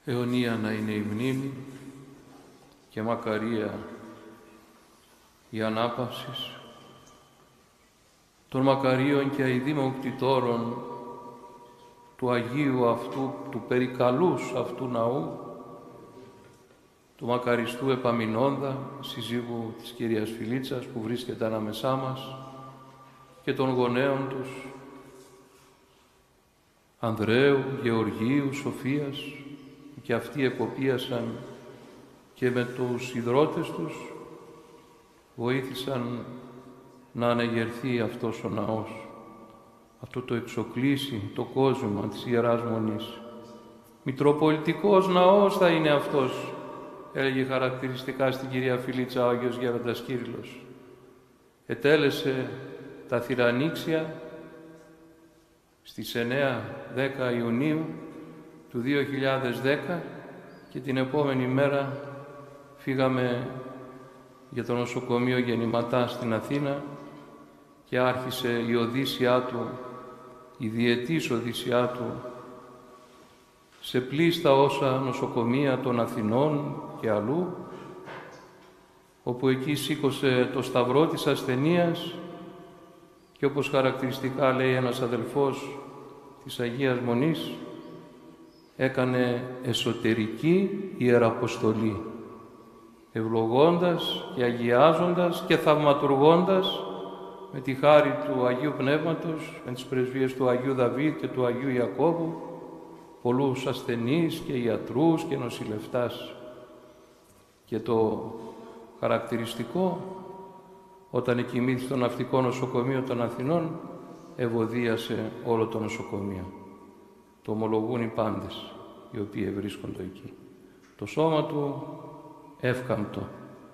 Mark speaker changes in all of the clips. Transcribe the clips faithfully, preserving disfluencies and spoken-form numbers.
Speaker 1: αιωνία να είναι η μνήμη και μακαρία η ανάπαυσης των μακαρίων και αηδήμων κτητόρων του Αγίου αυτού, του περικαλούς αυτού ναού, του μακαριστού Επαμεινώνδα, συζύγου της Κυρίας Φιλίτσας που βρίσκεται ανάμεσά μας, και των γονέων τους, Ανδρέου, Γεωργίου, Σοφίας, και αυτοί εποπίασαν και με τους ιδρώτες τους βοήθησαν να αναγερθεί αυτός ο ναός, αυτό το εξοκλήσι, το κόσμημα της Ιεράς Μονής. Μητροπολιτικός ναός θα είναι αυτός, έλεγε χαρακτηριστικά στην Κυρία Φιλίτσα ο Άγιος Γέροντας Κύριλλος. Ετέλεσε τα θυρανίξια στις εννέα δέκα Ιουνίου του δύο χιλιάδες δέκα και την επόμενη μέρα φύγαμε για το νοσοκομείο Γεννηματά στην Αθήνα και άρχισε η οδύσσιά του, η διετής οδύσσιά του σε πλήστα όσα νοσοκομεία των Αθηνών και αλλού, όπου εκεί σήκωσε το σταυρό της ασθενείας και όπως χαρακτηριστικά λέει ένας αδελφός της Αγίας Μονής, έκανε εσωτερική ιεραποστολή, ευλογώντας και αγιάζοντας και θαυματουργώντας με τη χάρη του Αγίου Πνεύματος, με τις πρεσβείες του Αγίου Δαβίδ και του Αγίου Ιακώβου, πολλούς ασθενείς και ιατρούς και νοσηλευτάς. Και το χαρακτηριστικό, όταν εκοιμήθη στο Ναυτικό Νοσοκομείο των Αθηνών, ευωδίασε όλο το νοσοκομείο. Το ομολογούν οι πάντες οι οποίοι βρίσκονται εκεί. Το σώμα του εύκαμπτο.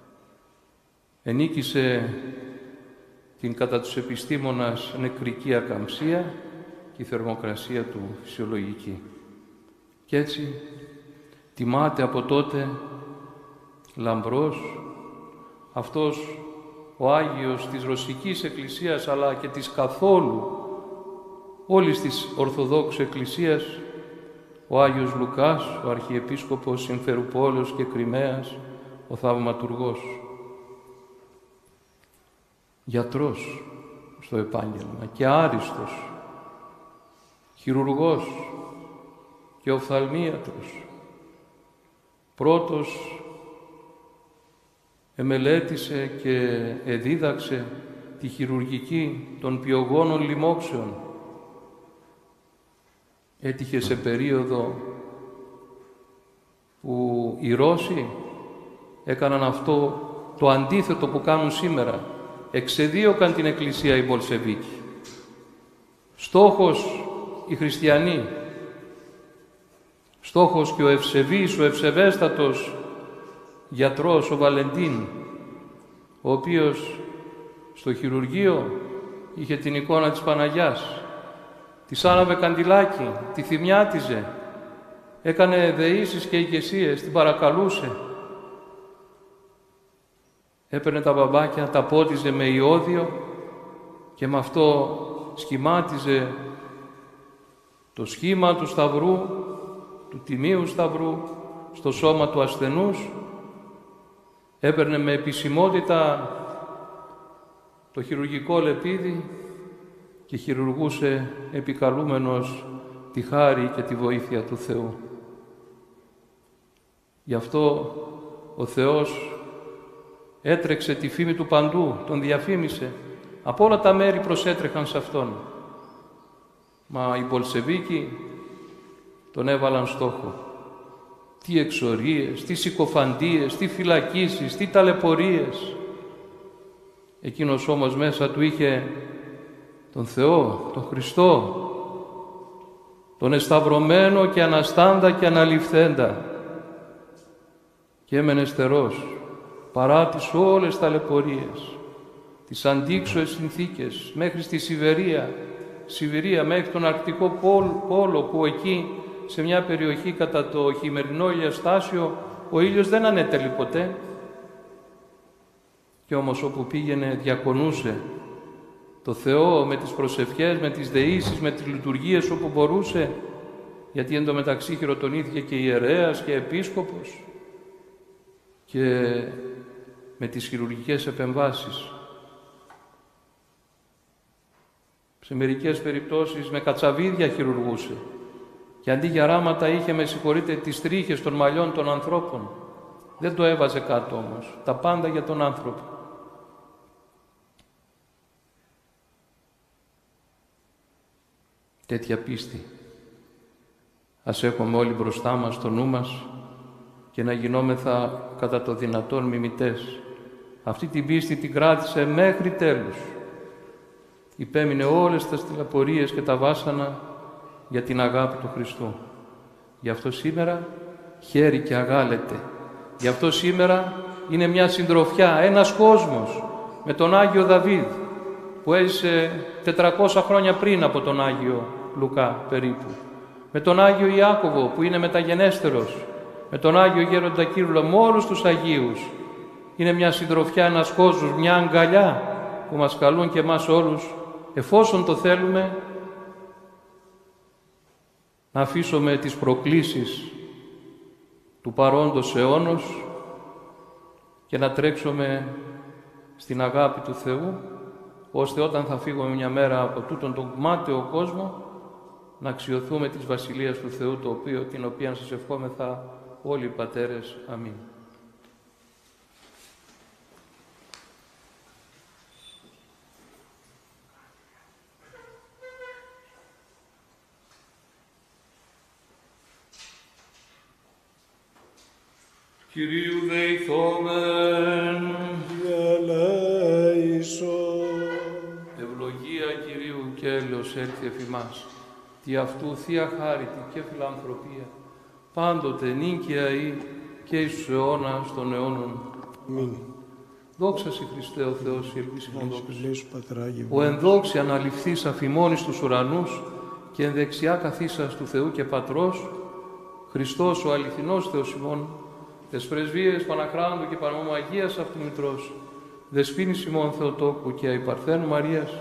Speaker 1: Ενίκησε την κατά τους επιστήμονας νεκρική ακαμψία και η θερμοκρασία του φυσιολογική. Κι έτσι τιμάται από τότε λαμπρός αυτός ο Άγιος της Ρωσικής Εκκλησίας αλλά και της καθόλου όλης της Ορθοδόξου Εκκλησίας, ο Άγιος Λουκάς, ο Αρχιεπίσκοπος Συμφερουπόλεως και Κριμαίας, ο Θαυματουργός. Γιατρός στο επάγγελμα και άριστος, χειρουργός και οφθαλμίατρος. Πρώτος εμελέτησε και εδίδαξε τη χειρουργική των πιογόνων λοιμόξεων. Έτυχε σε περίοδο που οι Ρώσοι έκαναν αυτό το αντίθετο που κάνουν σήμερα. Εξεδίωκαν την Εκκλησία οι Μπολσεβίκοι. Στόχος οι χριστιανοί. Στόχος και ο ευσεβής, ο ευσεβέστατος γιατρός, ο Βαλεντίν, ο οποίος στο χειρουργείο είχε την εικόνα της Παναγιάς. Της άναβε καντιλάκι, τη θυμιάτιζε, έκανε δεήσεις και ηγεσίες, την παρακαλούσε. Έπαιρνε τα μπαμπάκια, τα πότιζε με ιόδιο και με αυτό σχημάτιζε το σχήμα του σταυρού, του τιμίου σταυρού, στο σώμα του ασθενούς. Έπαιρνε με επισημότητα το χειρουργικό λεπίδι και χειρουργούσε επικαλούμενος τη χάρη και τη βοήθεια του Θεού. Γι' αυτό ο Θεός έτρεξε τη φήμη του παντού, τον διαφήμισε. Από όλα τα μέρη προσέτρεχαν σε Αυτόν. Μα οι Μπολσεβίκοι τον έβαλαν στόχο. Τι εξορίες, τι συκοφαντίες, τι φυλακίσεις, τι ταλαιπωρίες. Εκείνος όμως μέσα του είχε τον Θεό, τον Χριστό, τον εσταυρωμένο και αναστάντα και αναληφθέντα. Και έμενε στερός, παρά τις όλες ταλαιπωρίες, τις αντίξωες συνθήκες, μέχρι στη Σιβηρία, Σιβηρία μέχρι τον Αρκτικό Πόλο, που εκεί σε μια περιοχή κατά το χειμερινό ηλιοστάσιο ο ήλιος δεν ανέτελε ποτέ. Και όμως όπου πήγαινε διακονούσε το Θεό με τις προσευχές, με τις δεήσεις, με τις λειτουργίες όπου μπορούσε γιατί εν τω μεταξύ χειροτονήθηκε και ιερέας και επίσκοπος και με τις χειρουργικές επεμβάσεις. Σε μερικές περιπτώσεις με κατσαβίδια χειρουργούσε και αντί για ράματα είχε, με συγχωρείτε, τις τρίχες των μαλλιών των ανθρώπων. Δεν το έβαζε κάτω όμως. Τα πάντα για τον άνθρωπο. Τέτοια πίστη ας έχουμε όλοι μπροστά μας, στο νου μας, και να γινόμεθα κατά το δυνατόν μιμητές. Αυτή την πίστη την κράτησε μέχρι τέλους. Υπέμεινε όλες τις ταλαιπωρίες και τα βάσανα για την αγάπη του Χριστού. Γι' αυτό σήμερα χαίρει και αγάλεται. Γι' αυτό σήμερα είναι μια συντροφιά, ένας κόσμος με τον Άγιο Δαβίδ που έζησε τετρακόσια χρόνια πριν από τον Άγιο Λουκά περίπου. Με τον Άγιο Ιάκωβο που είναι μεταγενέστερος, με τον Άγιο Γέροντα Κύρουλο, με όλους τους Αγίους. Είναι μια συντροφιά, ένας κόσμος, μια αγκαλιά που μας καλούν και εμάς όλους, εφόσον το θέλουμε, να αφήσουμε τις προκλήσεις του παρόντος αιώνος και να τρέξουμε στην αγάπη του Θεού, ώστε όταν θα φύγουμε μια μέρα από τούτον τον μάταιο κόσμο, να αξιωθούμε της Βασιλείας του Θεού, το οποίο, την οποία σας ευχόμεθα όλοι οι πατέρες. Αμήν. Κυρίου δεηθόμεν,
Speaker 2: διελέησον.
Speaker 1: Ευλογία Κυρίου και έλεος έλθει εφ' ημάς, τι αυτού θεία χάριτη και φιλανθρωπία, πάντοτε νίκαια ή και εις τους αιώνας των αιώνων.
Speaker 2: Αμήν.
Speaker 1: Δόξα Συ Χριστέ ο Θεός, η ελπίσιμον δόξα.
Speaker 2: Πατράγι,
Speaker 1: Ο ενδόξη αναληφθείς αφημώνει στους ουρανούς και εν δεξιά καθίσας του Θεού και Πατρός, Χριστός ο αληθινός Θεός ημών, τες πρεσβείες Παναχράντου και Παναμόμου Αγίας αυτού Μητρός, Δεσποίνης ημών Θεοτόκου και Αϊπαρθένου Μαρίας,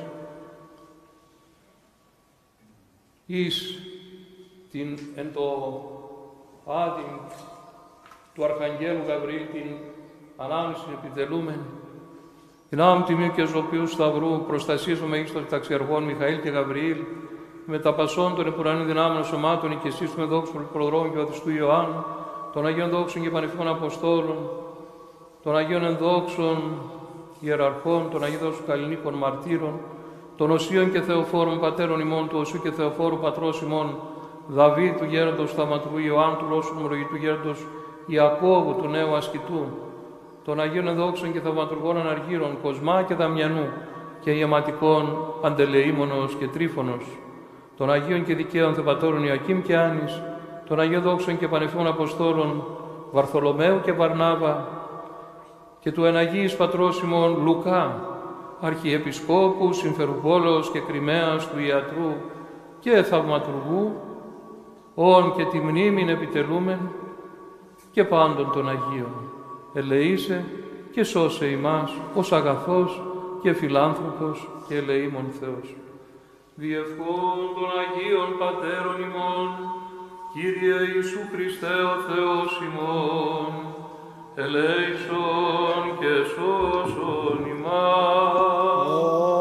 Speaker 1: εις την εν το άδειν του Αρχαγγέλου Γαβριήλ την ανάμνηση επιτελούμενη, την άμμου τιμίου και ζωοποιού σταυρού, προστασίας των μεγίστων ταξιαρχών Μιχαήλ και Γαβριήλ, με τα πασών των επουρανών δυνάμεων σωμάτων, και εσείς με δόξου του προδρόμου και οδηστού Ιωάννου, των Αγίων Δόξων και Πανεφήμων Αποστόλων, των Αγίων Ενδόξων Ιεραρχών, των Αγίων Δόξων Καλλινίκων Μαρτύρων, των Οσίων και Θεοφόρων Πατέρων ημών, του Οσίου και Θεοφόρου Πατρός ημών, Δαβίδ του γέροντος Θαυματουργού, Ιωάννου του Λόσου Νομολογητού γέροντος Ιακώβου του Νέου Ασκητού, των Αγίων Ενδόξων και Θαυματουργών Αναργύρων, Κοσμά και Δαμιανού και Ιεματικών Παντελεήμονος και Τρίφωνος, των Αγίων και Δικαίων Θεοπατώρων Ιακήμ και Άνης, των Αγίων Δόξων και Πανεφήμων Αποστόλων Βαρθολομαίου και Βαρνάβα και του Εναγίης Πατρός ημών Λουκά, Αρχιεπισκόπου, Συμφερουπόλεως και Κριμαίας του Ιατρού και Θαυματουργού, όν και τη μνήμην επιτελούμεν και πάντων των Αγίων. Ελεήσε και σώσε ημάς ως αγαθός και φιλάνθρωπος και ελεήμων Θεός. Διευχών των Αγίων Πατέρων ημών, Κύριε Ιησού Χριστέ ο Θεός ημών, ελέησον και σώσον ημάς.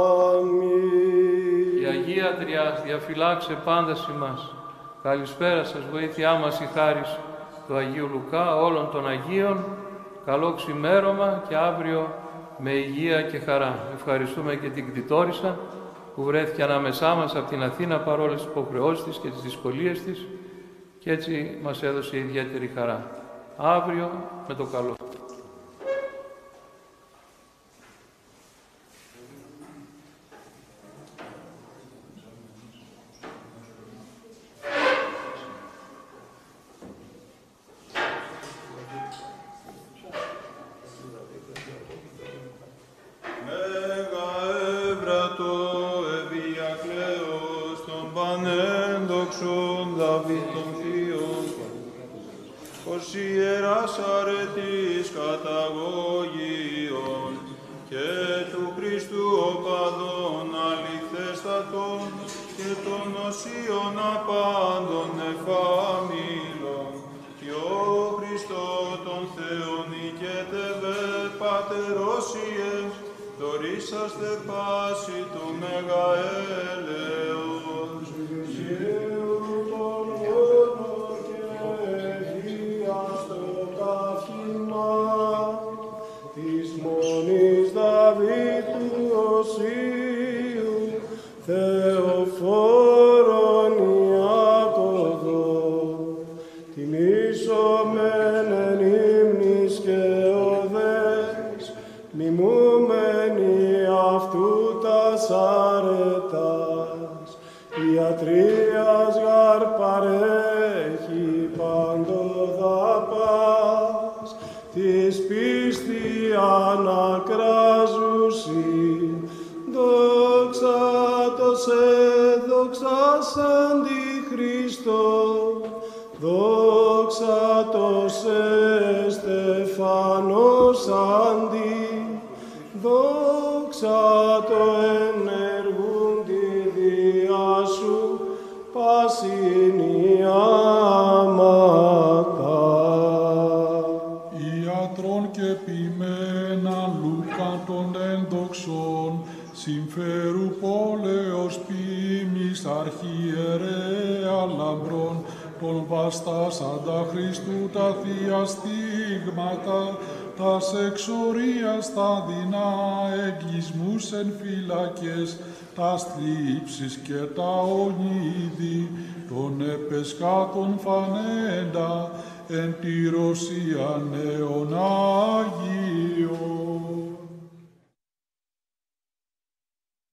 Speaker 2: Αμήν.
Speaker 1: Η Αγία Τριάς διαφυλάξε πάντα ημάς. Καλησπέρα σας, βοήθειά μας η χάρις του Αγίου Λουκά, όλων των Αγίων. Καλό ξημέρωμα και αύριο με υγεία και χαρά. Ευχαριστούμε και την κτητόρισα που βρέθηκε ανάμεσά μας από την Αθήνα παρόλες τις υποχρεώσεις της και τις δυσκολίες της και έτσι μας έδωσε ιδιαίτερη χαρά. Αύριο με το καλό.
Speaker 3: ως ιεράς αρετής καταγωγίων και του Χριστού οπαδών αληθέστατων και των οσίων απάντων εφάμιλων, κι ο Χριστό των Θεών νικέτευε πατερόσιες, δωρήσαστε πάση του μεγαέλεος.
Speaker 2: Γεου τον πόνο και ευεία στο καύχημα της μονής Δαβίδ του Οσίου, Θεοφόρον Ιακωβό, τιμήσομεν εν ύμνης και οδές, μιμούμενοι αυτού τας αρετάς, ιατρίας γαρ παρέχει παντοδαπάς, της πίστη ανακράζουσι, δόξα το σε, δόξα σαντι Χριστό, δόξα το σε Στεφανός αντι, δόξα το ενεργούν τη διά σου, πάσιν ιάματα.
Speaker 4: Ιατρών και ποιημένα Λούκα των ενδοξών, συμφέρου πόλεως ποιήμης αρχιερέα λαμπρών, των βαστάσαντα Χριστού τα θεία στίγματα, τας εξορίας τα δεινά εγκλισμούς εν φυλακές, τας θλίψεις και τα ονίδη, των επεσκάτων φανέντα, εν τη Ρωσία νέων Αγίων.